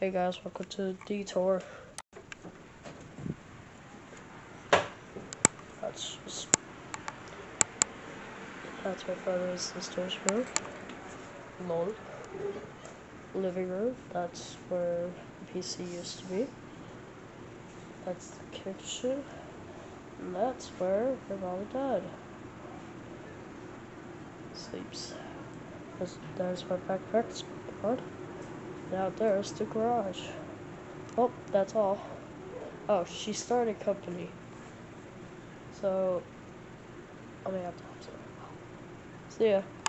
Hey guys, welcome to Detour. That's my brother and sister's room. Lol. Living room. That's where the PC used to be. That's the kitchen. And that's where her mom and dad sleeps. There's my backpack spot. And out there's the garage. Oh, that's all. Oh, she started company. So, I may have to help her. See ya.